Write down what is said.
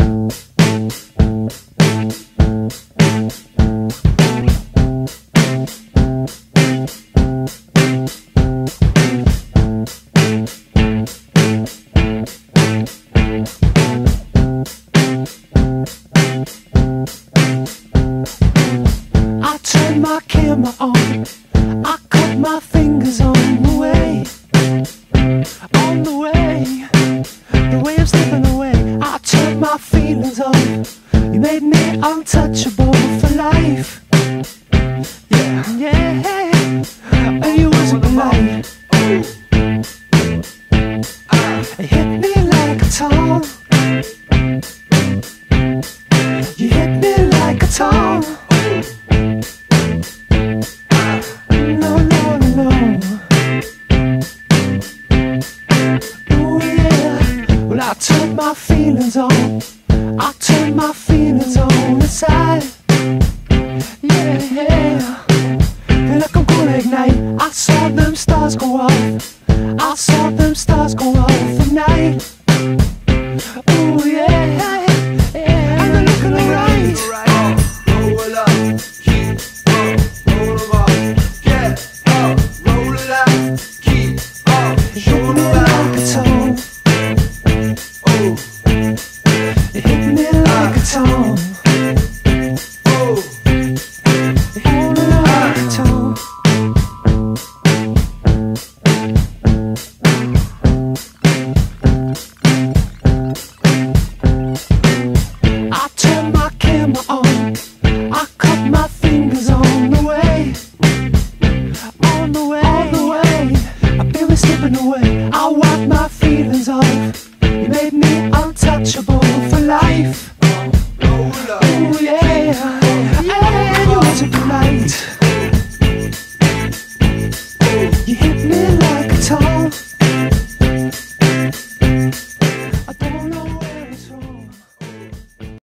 I turned my camera on, I cut my fingers on the way I'm slipping away. I turned my feelings on, you made me untouchable for life. Yeah, and you wasn't polite. It hit me like a ton. You hit me like a ton. No, no, no. Ooh, yeah. Well, I turned my feelings on. I turned my feelings on the side. Yeah. Feel like I'm gonna ignite. I saw them stars go off. I saw them stars go off at night. Ooh, yeah. And they're looking alright. Roll up, keep up, roll up, get up, roll it up, keep up, show me like a tone. Oh, It hit me like a tone.